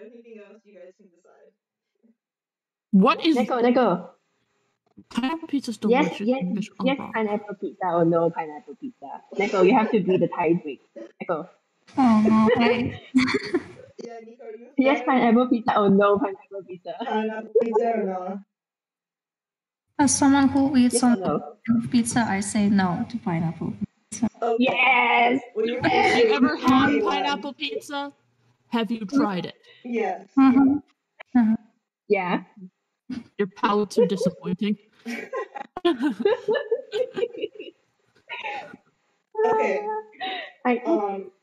anything else, you guys can decide. What is Neko. pineapple pizza's delicious? Yes, pineapple pizza or no pineapple pizza. Neko, you have to be the tiebreaker. Neko. Oh no, Yeah, Nico, you Yes, pineapple pizza or no pineapple pizza. pineapple pizza or no? as someone who eats Yes some or no? pizza, I say no to pineapple. Okay. Yes! Well, you're Have you ever had Anyone. pineapple pizza? Have you tried it? Yes. Mm-hmm. Yeah. Your palates are disappointing. Okay.